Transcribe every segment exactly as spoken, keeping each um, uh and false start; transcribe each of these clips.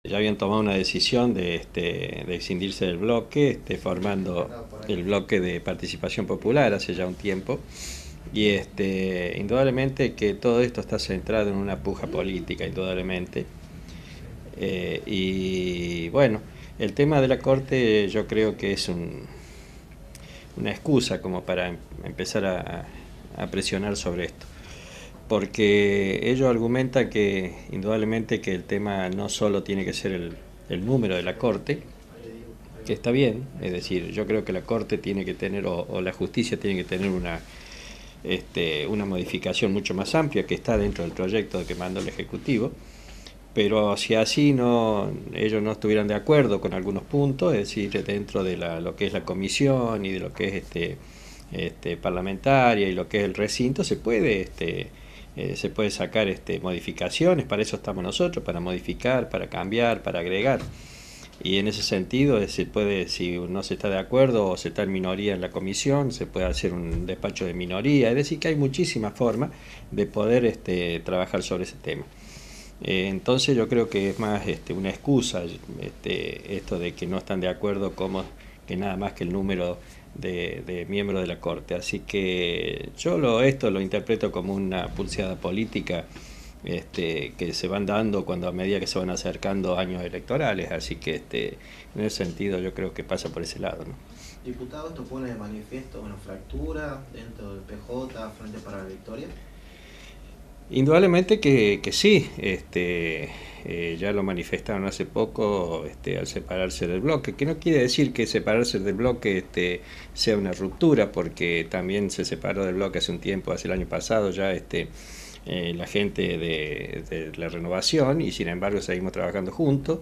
Ya habían tomado una decisión de, este, de escindirse del bloque, este, formando el bloque de participación popular hace ya un tiempo. Y este, indudablemente que todo esto está centrado en una puja política, indudablemente. Eh, y bueno, el tema de la Corte yo creo que es un, una excusa como para em empezar a, a presionar sobre esto. Porque ellos argumentan que indudablemente que el tema no solo tiene que ser el, el número de la Corte, que está bien, es decir, yo creo que la Corte tiene que tener, o, o la justicia tiene que tener una, este, una modificación mucho más amplia que está dentro del proyecto que mandó el Ejecutivo, pero si así no, ellos no estuvieran de acuerdo con algunos puntos, es decir, dentro de la, lo que es la comisión y de lo que es este, este, parlamentaria y lo que es el recinto, se puede... Este, Eh, se puede sacar este, modificaciones, para eso estamos nosotros, para modificar, para cambiar, para agregar. Y en ese sentido, eh, se puede, si no se está de acuerdo o se está en minoría en la comisión, se puede hacer un despacho de minoría. Es decir, que hay muchísimas formas de poder este, trabajar sobre ese tema. Eh, entonces yo creo que es más este, una excusa este, esto de que no están de acuerdo como que nada más que el número de, de miembros de la Corte. Así que yo lo, esto lo interpreto como una pulseada política este, que se van dando cuando a medida que se van acercando años electorales. Así que este, en ese sentido yo creo que pasa por ese lado, ¿no? Diputado, ¿esto pone de manifiesto una fractura dentro del P J, Frente para la Victoria? Indudablemente que, que sí, este, eh, ya lo manifestaron hace poco este, al separarse del bloque, que no quiere decir que separarse del bloque este, sea una ruptura, porque también se separó del bloque hace un tiempo, hace el año pasado ya este, eh, la gente de, de la Renovación, y sin embargo seguimos trabajando juntos.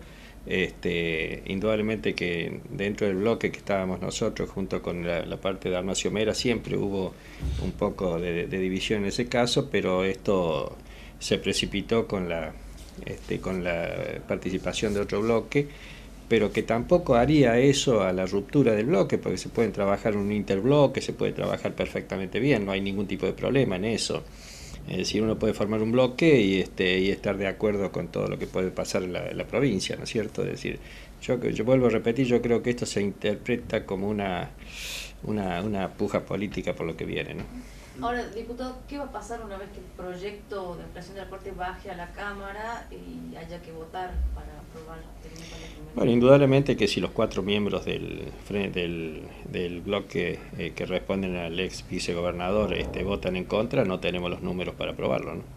Este, indudablemente que dentro del bloque que estábamos nosotros junto con la, la parte de Dalmacio Mera siempre hubo un poco de, de división en ese caso, pero esto se precipitó con la, este, con la participación de otro bloque, pero que tampoco haría eso a la ruptura del bloque, porque se pueden trabajar un interbloque, se puede trabajar perfectamente bien, no hay ningún tipo de problema en eso. Es decir, uno puede formar un bloque y, este, y estar de acuerdo con todo lo que puede pasar en la, en la provincia, ¿no es cierto? Es decir, yo, yo vuelvo a repetir, yo creo que esto se interpreta como una, una, una puja política por lo que viene, ¿no? Ahora, diputado, ¿qué va a pasar una vez que el proyecto de ampliación de la Corte baje a la Cámara y haya que votar para aprobar el mismo? Bueno, indudablemente que si los cuatro miembros del, del, del bloque eh, que responden al ex vicegobernador este, votan en contra, no tenemos los números para aprobarlo, ¿no?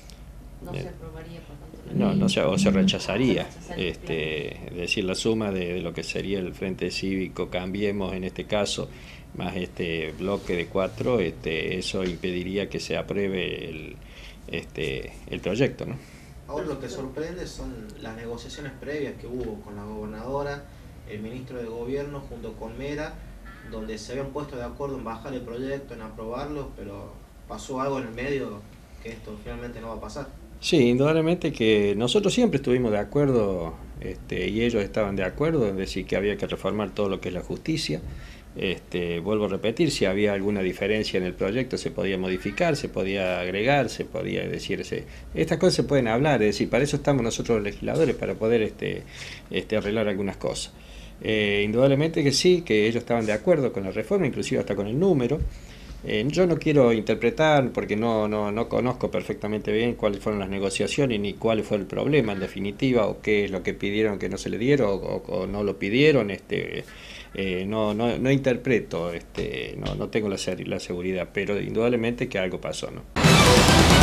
No se aprobaría, por tanto. No, no se, o se rechazaría, Se rechazaría, este, es decir, la suma de, de lo que sería el Frente Cívico Cambiemos en este caso, más este bloque de cuatro, este, eso impediría que se apruebe el, este, el proyecto, ¿no? Ahora lo que sorprende son las negociaciones previas que hubo con la gobernadora, el ministro de Gobierno junto con Mera, donde se habían puesto de acuerdo en bajar el proyecto, en aprobarlo, pero pasó algo en el medio que esto finalmente no va a pasar. Sí, indudablemente que nosotros siempre estuvimos de acuerdo este, y ellos estaban de acuerdo en decir que había que reformar todo lo que es la justicia. Este, vuelvo a repetir, si había alguna diferencia en el proyecto se podía modificar, se podía agregar, se podía decirse. Estas cosas se pueden hablar, es decir, para eso estamos nosotros los legisladores, para poder este, este, arreglar algunas cosas. Eh, indudablemente que sí, que ellos estaban de acuerdo con la reforma, inclusive hasta con el número. Eh, yo no quiero interpretar porque no, no, no conozco perfectamente bien cuáles fueron las negociaciones ni cuál fue el problema en definitiva o qué es lo que pidieron que no se le dieron o, o, o no lo pidieron. Este, eh, no, no, no interpreto, este, no, no tengo la, la seguridad, pero indudablemente que algo pasó, ¿no?